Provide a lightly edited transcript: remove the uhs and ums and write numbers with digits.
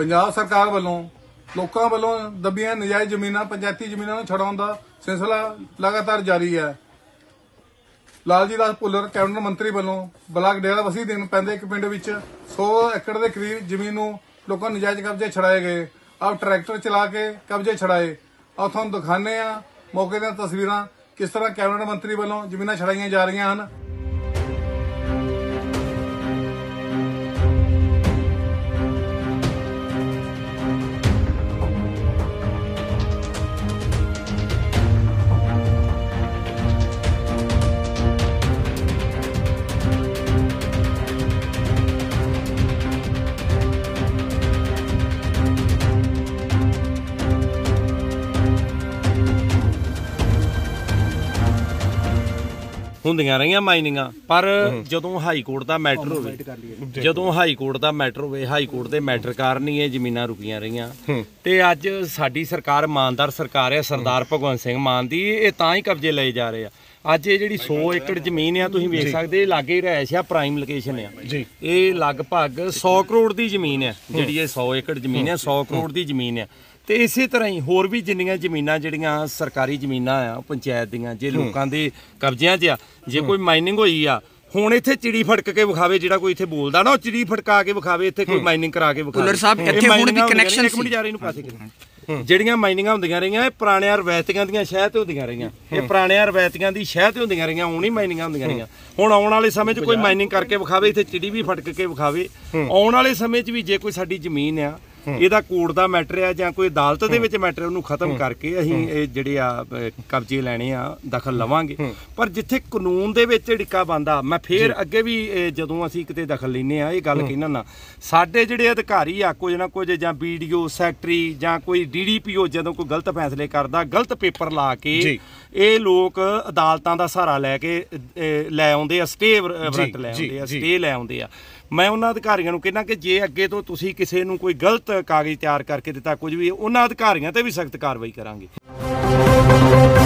पंजाब सरकार वालों लोगों वालों दबियां नजायज जमीनां पंचायती जमीनां नूं छड़ाउण दा सिलसिला लगातार जारी है। लालजी दास भुल्लर कैबिनेट मंत्री वालों ब्लाक डेराबस्सी दिन पैंदे एक पिंड विच 100 एकड़ के करीब जमीन नूं लोगों नजायज कब्जे छड़ाए गए। अब ट्रैक्टर चला के कब्जे छड़ाए। अब तुहानूं दिखाने आ मौके दी तस्वीरां किस तरह कैबिनेट मंत्री वालों जमीनां छड़ाईयां जा रही हैं। ਹੁੰਦੀਆਂ ਰਹੀਆਂ ਮਾਈਨਿੰਗਾਂ ਪਰ ਜਦੋਂ ਹਾਈ ਕੋਰਟ ਦਾ ਮੈਟਰ ਹੋਵੇ ਹਾਈ ਕੋਰਟ ਦੇ ਮੈਟਰ ਕਾਰਨ ਹੀ ਇਹ ਜ਼ਮੀਨਾਂ ਰੁਕੀਆਂ ਰਹੀਆਂ ਤੇ ਅੱਜ ਸਾਡੀ ਸਰਕਾਰ ਇਮਾਨਦਾਰ ਸਰਕਾਰ ਹੈ ਸਰਦਾਰ ਭਗਵੰਤ ਸਿੰਘ ਮਾਨ ਦੀ ਇਹ ਤਾਂ ਹੀ ਕਬਜ਼ੇ ਲਏ ਜਾ ਰਹੇ ਆ। ਅੱਜ ਇਹ ਜਿਹੜੀ 100 ਏਕੜ ਜ਼ਮੀਨ ਆ ਤੁਸੀਂ ਵੇਖ ਸਕਦੇ ਇਹ ਲਾਗੇ ਰਹਿਸ਼ ਆ ਪ੍ਰਾਈਮ ਲੋਕੇਸ਼ਨ ਆ ਇਹ ਲਗਭਗ 100 ਕਰੋੜ ਦੀ ਜ਼ਮੀਨ ਆ ਜਿਹੜੀ ਇਹ 100 ਏਕੜ ਜ਼ਮੀਨ ਆ 100 ਕਰੋੜ ਦੀ ਜ਼ਮੀਨ ਆ। ਤੇ ਇਸੇ ਤਰ੍ਹਾਂ ਹੀ ਹੋਰ ਵੀ ਜਿੰਨੀਆਂ ਜ਼ਮੀਨਾਂ ਜਿਹੜੀਆਂ ਸਰਕਾਰੀ ਜ਼ਮੀਨਾਂ ਆ ਪੰਚਾਇਤ ਦੀਆਂ ਜੇ ਲੋਕਾਂ ਦੇ ਕਬਜ਼ਿਆਂ 'ਚ ਆ ਜੇ ਕੋਈ ਮਾਈਨਿੰਗ ਹੋਈ ਆ ਹੁਣ ਇੱਥੇ ਚਿੜੀ ਫੜਕ ਕੇ ਵਿਖਾਵੇ ਜਿਹੜਾ ਕੋਈ ਇੱਥੇ ਬੋਲਦਾ ਨਾ ਉਹ ਚਿੜੀ ਫੜਕਾ ਕੇ ਵਿਖਾਵੇ ਇੱਥੇ ਕੋਈ ਮਾਈਨਿੰਗ ਕਰਾ ਕੇ ਵਿਖਾਵੇ। ਭੁੱਲਰ ਸਾਹਿਬ ਇੱਥੇ ਹੁਣ ਵੀ ਕਨੈਕਸ਼ਨ ਇੱਕ ਮਿੰਟ ਜਾ ਰਹੀ ਨੂੰ ਪਾਸੇ ਜਿਹੜੀਆਂ ਮਾਈਨਿੰਗਾਂ ਹੁੰਦੀਆਂ ਰਹੀਆਂ ਇਹ ਪੁਰਾਣਿਆਂ ਰਵਾਇਤੀਆਂ ਦੀਆਂ ਸ਼ਹਿ ਤੇ ਹੁੰਦੀਆਂ ਰਹੀਆਂ ਇਹ ਪੁਰਾਣਿਆਂ ਰਵਾਇਤੀਆਂ ਦੀ ਸ਼ਹਿ ਤੇ ਹੁੰਦੀਆਂ ਰਹੀਆਂ ਹੁਣ ਹੀ ਮਾਈਨਿੰਗਾਂ ਹੁੰਦੀਆਂ ਰਹੀਆਂ। ਹੁਣ ਆਉਣ ਵਾਲੇ ਸਮੇਂ 'ਚ ਕੋਈ ਮਾਈਨਿੰਗ ਕਰਕੇ ਵਿਖਾਵੇ ਇੱਥੇ ਚਿੜੀ ਵੀ ਫੜਕ ਕੇ ਵਿਖਾਵੇ। ਆਉਣ ਵਾਲੇ ਸਮੇਂ 'ਚ ਵੀ ਜੇ ਕੋਈ ਸਾਡੀ ਜ਼ਮੀਨ ਆ ਇਹਦਾ ਕੋਰਟ ਦਾ ਮੈਟਰ ਆ ਜਾਂ ਕੋਈ ਅਦਾਲਤ ਦੇ ਵਿੱਚ ਮੈਟਰ ਉਹਨੂੰ ਖਤਮ ਕਰਕੇ ਅਸੀਂ ਇਹ ਜਿਹੜੇ ਆ ਕਬਜ਼ੇ ਲੈਣੇ ਆ ਦਖਲ ਲਵਾਂਗੇ। ਪਰ ਜਿੱਥੇ ਕਾਨੂੰਨ ਦੇ ਵਿੱਚ ਢਿੱਕਾ ਬੰਦਾ ਮੈਂ ਫੇਰ ਅੱਗੇ ਵੀ ਜਦੋਂ ਅਸੀਂ ਕਿਤੇ ਦਖਲ ਲੈਨੇ ਆ ਇਹ ਗੱਲ ਕਹਿਣਾ ਨਾ ਸਾਡੇ ਜਿਹੜੇ ਅਧਿਕਾਰੀ ਆ ਕੁਝ ਨਾ ਕੁਝ ਜਾਂ BDO ਸੈਕਟਰੀ ਜਾਂ ਕੋਈ DDPO ਜਦੋਂ ਕੋਈ ਗਲਤ ਫੈਸਲੇ ਕਰਦਾ ਗਲਤ ਪੇਪਰ ਲਾ ਕੇ ਇਹ ਲੋਕ ਅਦਾਲਤਾਂ ਦਾ ਸਹਾਰਾ ਲੈ ਕੇ ਲੈ ਆਉਂਦੇ ਆ ਸਟੇ ਵਾਰੰਟ ਲੈ ਆਉਂਦੇ ਆ ਸਟੇ ਲੈ ਆਉਂਦੇ ਆ। ਮੈਂ ਉਹਨਾਂ ਅਧਿਕਾਰੀਆਂ ਨੂੰ ਕਹਿਣਾ ਕਿ ਜੇ ਅੱਗੇ ਤੋਂ ਤੁਸੀਂ ਕਿਸੇ ਨੂੰ ਕੋਈ ਗਲਤ ਕਾਗਜ਼ ਤਿਆਰ ਕਰਕੇ ਦਿੱਤਾ ਕੁਝ ਵੀ ਉਹਨਾਂ ਅਧਿਕਾਰੀਆਂ ਤੇ ਵੀ ਸਖਤ ਕਾਰਵਾਈ ਕਰਾਂਗੇ।